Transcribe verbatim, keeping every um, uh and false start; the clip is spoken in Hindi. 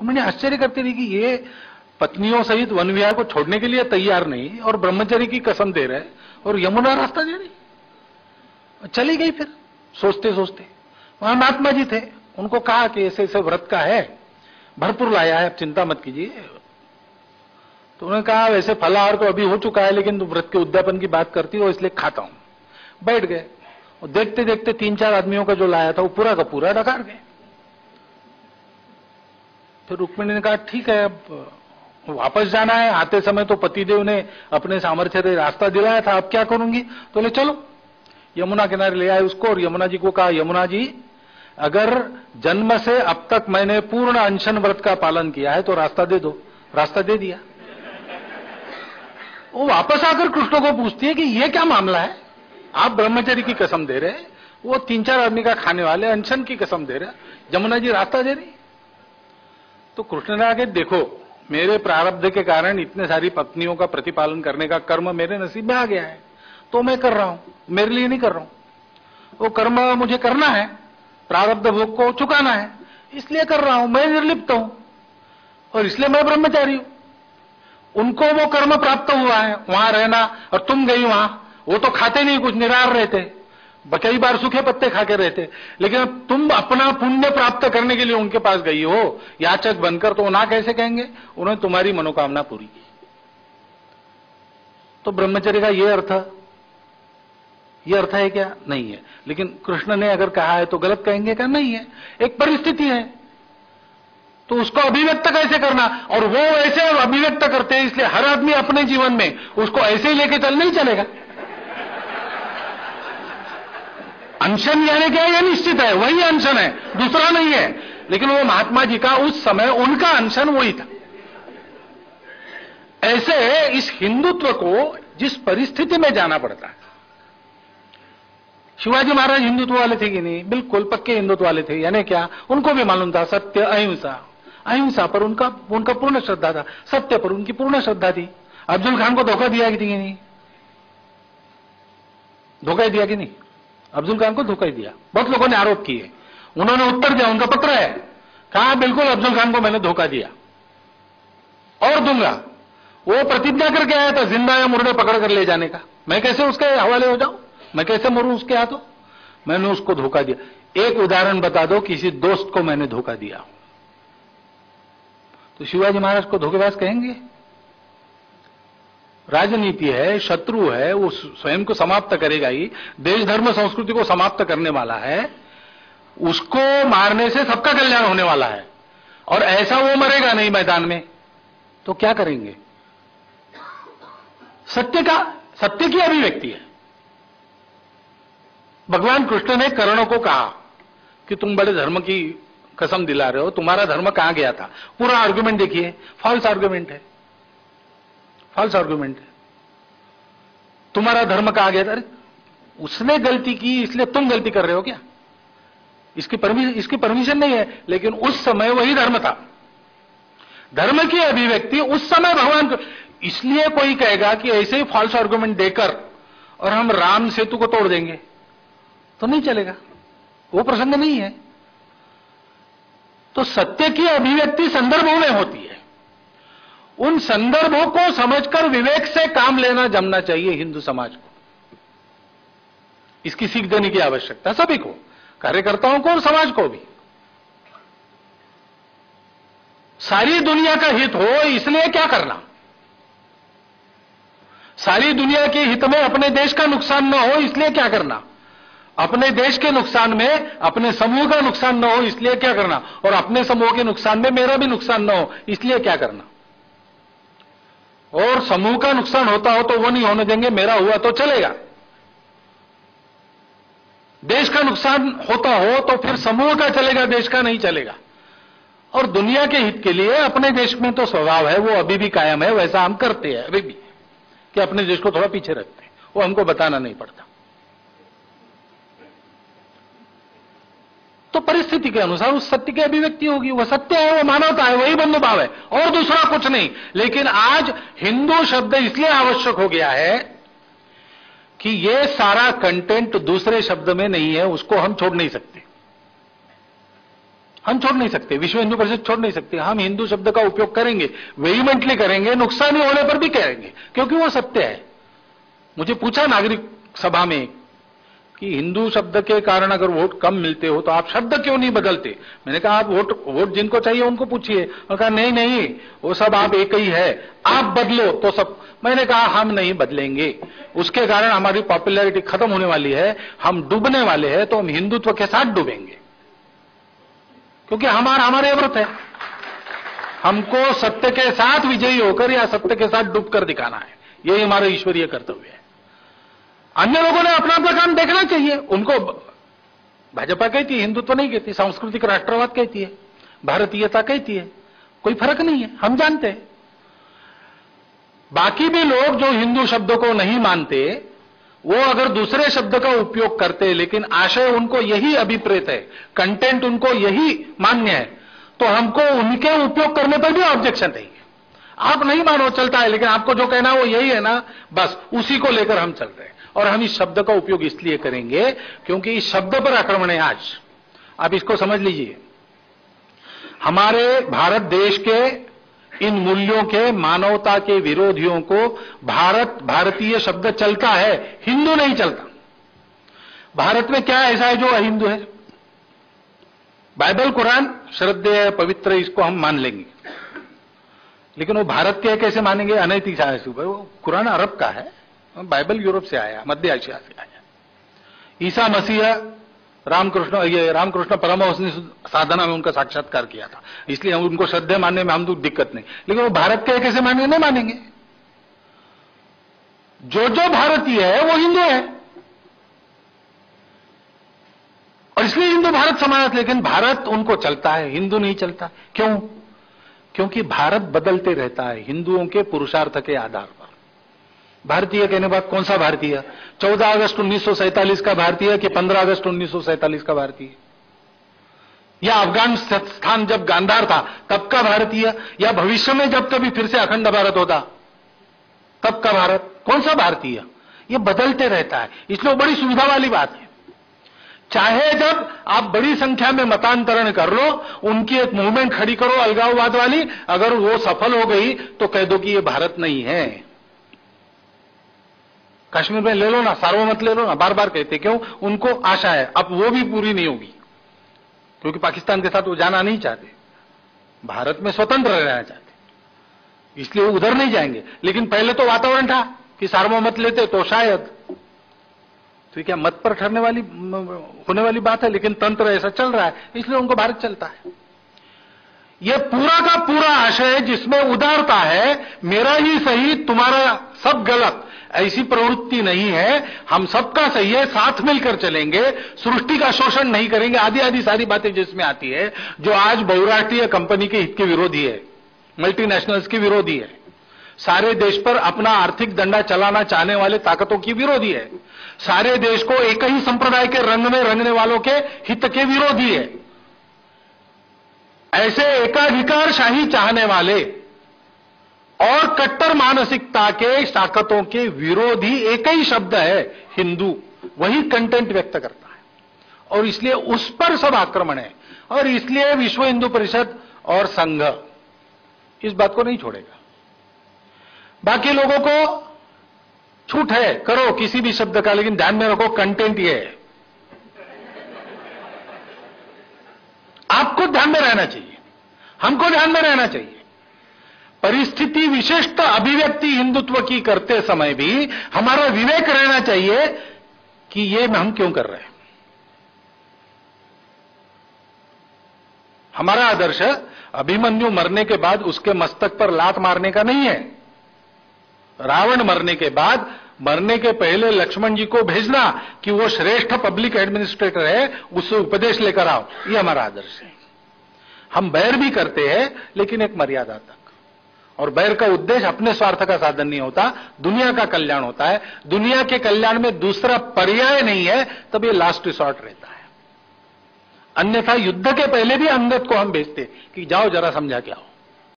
रुक्मिणी आश्चर्य करती रही कि ये पत्नियों सहित वन विहार को छोड़ने के लिए तैयार नहीं और ब्रह्मचर्य की कसम दे रहे और यमुना रास्ता दे रही। चली गई। फिर सोचते सोचते वहां महात्मा जी थे, उनको कहा कि ऐसे ऐसे व्रत का है, भरपूर लाया है, आप चिंता मत कीजिए। तो उन्होंने कहा वैसे फलाहार तो अभी हो चुका है, लेकिन तुम व्रत के उद्यापन की बात करती हो इसलिए खाता हूं। बैठ गए और देखते देखते तीन चार आदमियों का जो लाया था वो पूरा का पूरा डकार गए। फिर रुक्मिणी ने कहा ठीक है, अब वापस जाना है, आते समय तो पतिदेव ने अपने सामर्थ्य से रास्ता दिलाया था, अब क्या करूंगी? तो ले चलो यमुना किनारे ले आए उसको और यमुना जी को कहा, यमुना जी अगर जन्म से अब तक मैंने पूर्ण अनशन व्रत का पालन किया है तो रास्ता दे दो। रास्ता दे दिया। वो वापस आकर कृष्ण को पूछती है कि ये क्या मामला है, आप ब्रह्मचर्य की कसम दे रहे, वो तीन चार आदमी का खाने वाले अनशन की कसम दे रहे, यमुना जी रास्ता दे रही। तो कृष्ण ने आगे देखो, मेरे प्रारब्ध के कारण इतने सारी पत्नियों का प्रतिपालन करने का कर्म मेरे नसीब में आ गया है, तो मैं कर रहा हूं, मेरे लिए नहीं कर रहा हूं। वो कर्म मुझे करना है, प्रारब्ध भोग को चुकाना है, इसलिए कर रहा हूं, मैं निर्लिप्त हूं और इसलिए मैं ब्रह्मचारी हूं। उनको वो कर्म प्राप्त हुआ है वहां रहना, और तुम गई वहां, वो तो खाते नहीं कुछ, निराहार रहते, कई बार सूखे पत्ते खा के रहते, लेकिन अब तुम अपना पुण्य प्राप्त करने के लिए उनके पास गई हो याचक बनकर, तो ना कैसे कहेंगे? उन्होंने तुम्हारी मनोकामना पूरी की। तो ब्रह्मचर्य का ये अर्थ, ये अर्थ है क्या? नहीं है। लेकिन कृष्ण ने अगर कहा है तो गलत कहेंगे क्या? नहीं है, एक परिस्थिति है, तो उसको अभिव्यक्त कैसे करना, और वो ऐसे अभिव्यक्त करते हैं, इसलिए हर आदमी अपने जीवन में उसको ऐसे ही लेके चल नहीं चलेगा। अनशन यानी क्या? ये निश्चित है, वही अनशन है, दूसरा नहीं है। लेकिन वो महात्मा जी का उस समय उनका अनशन वही था। ऐसे इस हिंदुत्व को जिस परिस्थिति में जाना पड़ता है, शिवाजी महाराज हिंदुत्व वाले थे कि नहीं? बिल्कुल पक्के हिंदुत्व वाले थे। यानी क्या? उनको भी मालूम था सत्य अहिंसा, अहिंसा पर उनका उनका पूर्ण श्रद्धा था, सत्य पर उनकी पूर्ण श्रद्धा थी। अफजल खान को धोखा दिया कि नहीं? धोखा दिया कि नहीं? अफजल खान को धोखा ही दिया। बहुत लोगों ने आरोप किए, उन्होंने उत्तर दिया, उनका पत्र है, कहा बिल्कुल अफजल खान को मैंने धोखा दिया और दूंगा। वो प्रतिज्ञा करके आया था जिंदा या मुर्दे पकड़ कर ले जाने का। मैं कैसे उसके हवाले हो जाऊं? मैं कैसे मरूं उसके हाथों? मैंने उसको धोखा दिया। एक उदाहरण बता दो, किसी दोस्त को मैंने धोखा दिया तो शिवाजी महाराज को धोखेबाज कहेंगे? राजनीति है, शत्रु है, वो स्वयं को समाप्त करेगा ही, देश धर्म संस्कृति को समाप्त करने वाला है, उसको मारने से सबका कल्याण होने वाला है, और ऐसा वो मरेगा नहीं मैदान में, तो क्या करेंगे? सत्य का, सत्य की अभिव्यक्ति है। भगवान कृष्ण ने कर्ण को कहा कि तुम बड़े धर्म की कसम दिला रहे हो, तुम्हारा धर्म कहां गया था? पूरा आर्गुमेंट देखिए, फॉल्स आर्गुमेंट है, फॉल्स आर्गुमेंट है। तुम्हारा धर्म कहां गया था? अरे उसने गलती की इसलिए तुम गलती कर रहे हो क्या? इसकी परमिशन इसकी परमिशन नहीं है, लेकिन उस समय वही धर्म था। धर्म की अभिव्यक्ति उस समय भगवान, इसलिए कोई कहेगा कि ऐसे ही फॉल्स आर्गुमेंट देकर और हम राम सेतु को तोड़ देंगे तो नहीं चलेगा, वो प्रसंग नहीं है। तो सत्य की अभिव्यक्ति संदर्भों में होती है, उन संदर्भों को समझकर विवेक से काम लेना जमना चाहिए हिंदू समाज को। इसकी सीख देने की आवश्यकता सभी को, कार्यकर्ताओं को और समाज को भी। सारी दुनिया का हित हो इसलिए क्या करना? सारी दुनिया के हित में अपने देश का नुकसान न हो इसलिए क्या करना? अपने देश के नुकसान में अपने समूह का नुकसान न हो इसलिए क्या करना? और अपने समूह के नुकसान में मेरा भी नुकसान न हो इसलिए क्या करना? और समूह का नुकसान होता हो तो वो नहीं होने देंगे, मेरा हुआ तो चलेगा। देश का नुकसान होता हो तो फिर समूह का चलेगा, देश का नहीं चलेगा। और दुनिया के हित के लिए अपने देश में तो स्वभाव है, वो अभी भी कायम है, वैसा हम करते हैं अभी भी, कि अपने देश को थोड़ा पीछे रखते हैं, वो हमको बताना नहीं पड़ता। तो परिस्थिति के अनुसार उस सत्य की अभिव्यक्ति होगी, वो सत्य है, वो मानवता है, वही बंधु भाव है और दूसरा कुछ नहीं। लेकिन आज हिंदू शब्द इसलिए आवश्यक हो गया है कि ये सारा कंटेंट दूसरे शब्द में नहीं है, उसको हम छोड़ नहीं सकते। हम छोड़ नहीं सकते, विश्व हिंदू परिषद छोड़ नहीं सकते। हम हिंदू शब्द का उपयोग करेंगे, वेहीमेंटली करेंगे, नुकसान ही होने पर भी करेंगे, क्योंकि वो सत्य है। मुझे पूछा नागरिक सभा में कि हिंदू शब्द के कारण अगर वोट कम मिलते हो तो आप शब्द क्यों नहीं बदलते। मैंने कहा आप वोट वोट जिनको चाहिए उनको पूछिए। उन्होंने कहा नहीं नहीं, वो सब आप एक ही है, आप बदलो तो सब। मैंने कहा हम नहीं बदलेंगे, उसके कारण हमारी पॉपुलैरिटी खत्म होने वाली है, हम डूबने वाले हैं, तो हम हिंदुत्व के साथ डूबेंगे, क्योंकि हमारा हमारे व्रत है। हमको सत्य के साथ विजयी होकर या सत्य के साथ डूबकर दिखाना है, यही हमारा ईश्वरीय कर्तव्य है। अन्य लोगों ने अपना अपना काम देखना चाहिए। उनको भाजपा कहती है, हिंदुत्व नहीं कहती, सांस्कृतिक राष्ट्रवाद कहती है, भारतीयता कहती है, कोई फर्क नहीं है, हम जानते हैं। बाकी भी लोग जो हिंदू शब्दों को नहीं मानते, वो अगर दूसरे शब्द का उपयोग करते लेकिन आशय उनको यही अभिप्रेत है, कंटेंट उनको यही मान्य है, तो हमको उनके उपयोग करने पर भी ऑब्जेक्शन नहीं है। आप नहीं मानो चलता है, लेकिन आपको जो कहना है वो यही है ना, बस उसी को लेकर हम चल रहे हैं। और हम इस शब्द का उपयोग इसलिए करेंगे क्योंकि इस शब्द पर आक्रमण है आज। आप इसको समझ लीजिए, हमारे भारत देश के इन मूल्यों के, मानवता के विरोधियों को भारत भारतीय शब्द चलता है, हिंदू नहीं चलता। भारत में क्या ऐसा है जो अहिंदू है? बाइबल कुरान श्रद्धेय पवित्र, इसको हम मान लेंगे, लेकिन वो भारत के कैसे मानेंगे? अनैतिक है। वो कुरान अरब का है, बाइबल यूरोप से आया, मध्य एशिया से आया। ईसा मसीह रामकृष्ण, ये रामकृष्ण परमहंस ने साधना में उनका साक्षात्कार किया था, इसलिए हम उनको श्रद्धेय मानने में हम तो दिक्कत नहीं, लेकिन वो भारत के कैसे मानेंगे? नहीं मानेंगे। जो जो भारतीय है वो हिंदू है, और इसलिए हिंदू भारत समाज, लेकिन भारत उनको चलता है, हिंदू नहीं चलता। क्यों? क्योंकि भारत बदलते रहता है हिंदुओं के पुरुषार्थ के आधार पर। भारतीय कहने बाद कौन सा भारतीय? चौदह अगस्त उन्नीस सौ सैंतालीस का भारतीय कि पंद्रह अगस्त उन्नीस सौ सैंतालीस का भारतीय? या अफगानिस्तान जब गांधार था तब का भारतीय? या भविष्य में जब कभी फिर से अखंड भारत होता तब का भारत? कौन सा भारतीय? ये बदलते रहता है, इसलिए बड़ी सुविधा वाली बात है। चाहे जब आप बड़ी संख्या में मतांतरण कर लो, उनकी एक मूवमेंट खड़ी करो अलगाववाद वाली, अगर वो सफल हो गई तो कह दो कि ये भारत नहीं है। कश्मीर में ले लो ना, सार्वमत ले लो ना, बार बार कहते, क्यों? उनको आशा है अब वो भी पूरी नहीं होगी, क्योंकि पाकिस्तान के साथ वो जाना नहीं चाहते, भारत में स्वतंत्र रहना चाहते, इसलिए वो उधर नहीं जाएंगे। लेकिन पहले तो वातावरण था कि सार्वमत लेते तो शायद, तो क्या मत पर ठहरने वाली होने वाली बात है, लेकिन तंत्र ऐसा चल रहा है, इसलिए उनको भारत चलता है। यह पूरा का पूरा आशय जिसमें उदारता है, मेरा ही सही तुम्हारा सब गलत, ऐसी प्रवृत्ति नहीं है। हम सबका सही है, साथ मिलकर चलेंगे, सृष्टि का शोषण नहीं करेंगे, आदि आदि सारी बातें जिसमें आती है, जो आज बहुराष्ट्रीय कंपनी के हित के विरोधी है, मल्टीनेशनल्स के विरोधी है, सारे देश पर अपना आर्थिक डंडा चलाना चाहने वाले ताकतों की विरोधी है, सारे देश को एक ही संप्रदाय के रंग में रंगने वालों के हित के विरोधी है। ऐसे एकाधिकारशाही चाहने वाले और कट्टर मानसिकता के ताकतों के विरोधी एक ही शब्द है हिंदू, वही कंटेंट व्यक्त करता है, और इसलिए उस पर सब आक्रमण है। और इसलिए विश्व हिंदू परिषद और संघ इस बात को नहीं छोड़ेगा। बाकी लोगों को छूट है, करो किसी भी शब्द का, लेकिन ध्यान में रखो कंटेंट ये है, आपको ध्यान में रहना चाहिए, हमको ध्यान में रहना चाहिए। परिस्थिति विशिष्ट अभिव्यक्ति हिंदुत्व की करते समय भी हमारा विवेक रहना चाहिए कि ये हम क्यों कर रहे हैं। हमारा आदर्श अभिमन्यु मरने के बाद उसके मस्तक पर लात मारने का नहीं है, रावण मरने के बाद मरने के पहले लक्ष्मण जी को भेजना कि वो श्रेष्ठ पब्लिक एडमिनिस्ट्रेटर है, उससे उपदेश लेकर आओ, ये हमारा आदर्श है। हम बैर भी करते हैं, लेकिन एक मर्यादा तक, और बैर का उद्देश्य अपने स्वार्थ का साधन नहीं होता, दुनिया का कल्याण होता है। दुनिया के कल्याण में दूसरा पर्याय नहीं है, तब ये लास्ट रिसॉर्ट रहता है। अन्यथा युद्ध के पहले भी अंगद को हम भेजते कि जाओ जरा समझा के आओ।